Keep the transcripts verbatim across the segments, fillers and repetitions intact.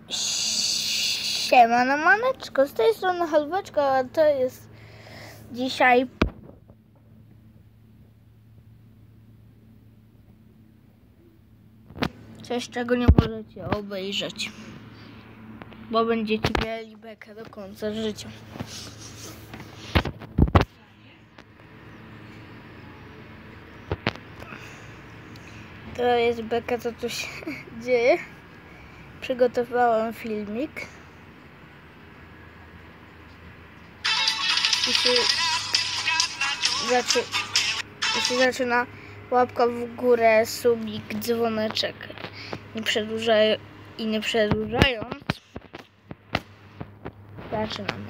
Siema na maneczko, z tej strony Halweczka, a to jest dzisiaj coś, czego nie możecie obejrzeć, bo będziecie mieli bekę do końca życia. To jest beka, co tu się dzieje. Przygotowałam filmik. I się, zaczy, i się zaczyna łapka w górę, subik, dzwoneczek. Nie przedłużają i nie przedłużając, zaczynamy.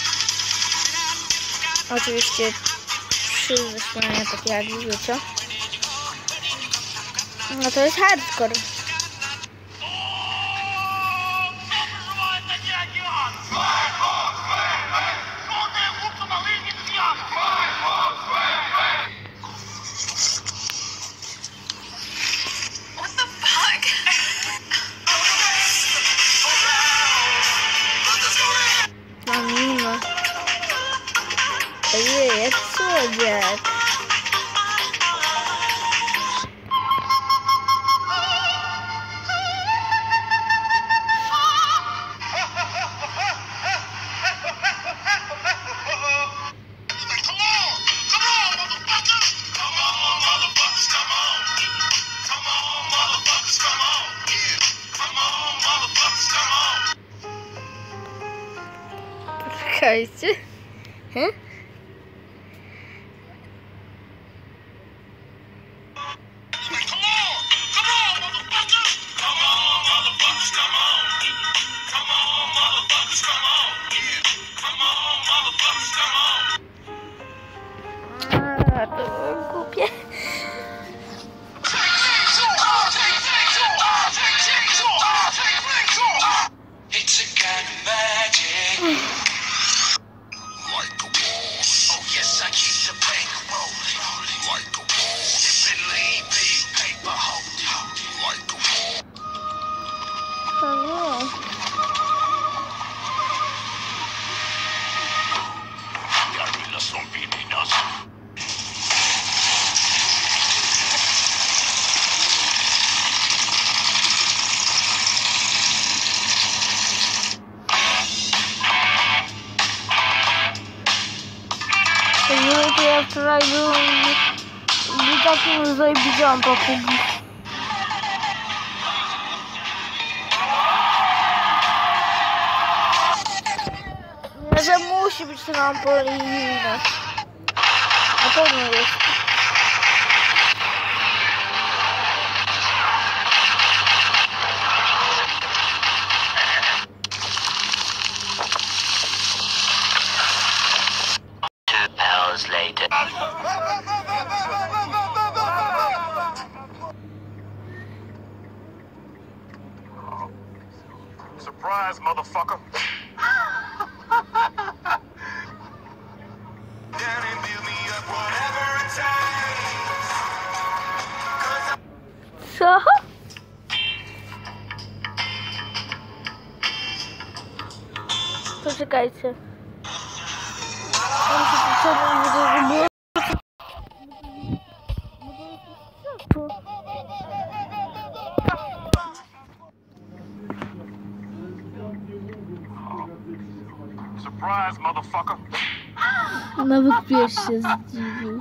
Oczywiście trzy ześmiania, takie jak wiecie. No to jest hardcore. Anima. Ojej, jak słodziak. Poczekajcie. He? A, to było głupie. To ja wczoraj byłem i takim już widziałam papugi. Nie, że musi być trampolina. Na pewno jest. Later. Surprise, motherfucker. Co? Poczekajcie. Surprise, motherfucker. Nawet pies się zdziwił.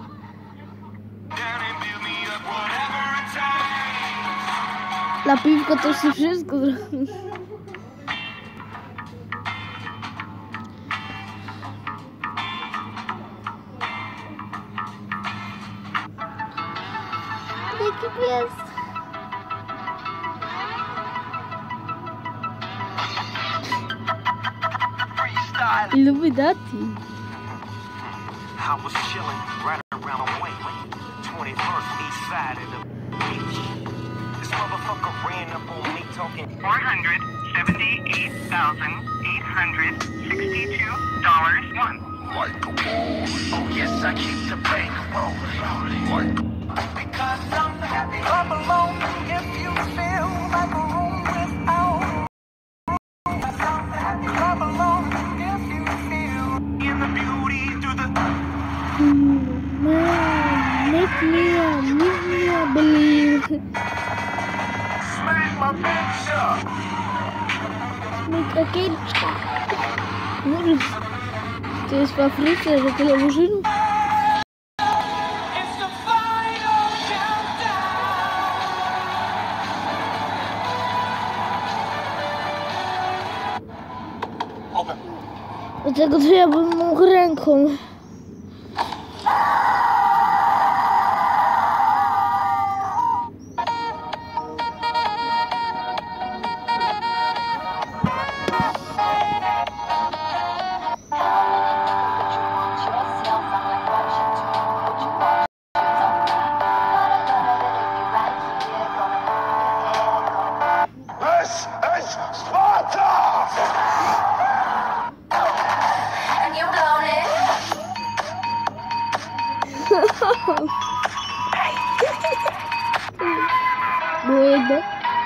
Na piwko to się wszystko zrobi. Jaki pies? Illuminati. I was chilling right around the way, twenty-first east side of the beach. This motherfucker ran up on me talking four hundred seventy-eight thousand eight hundred sixty-two dollars one. like a ball. Oh yes, I keep the bank rolling. Like because I'm happy. Come along if you feel like a Nie, nie, nie, blin. Smack my bitch up. Mój rakietczka. Może to jest w Afryce, że tyle murzynów? It's the final countdown. Open. Do tego to ja bym mógł ręką. This is Sparta! And you blown it. Było jedno.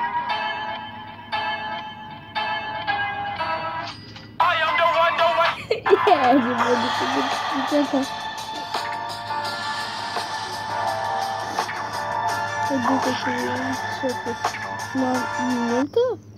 I am the one, the one. Nie, nie będę tego czekać. Będę to się świetnie. Mam minutę?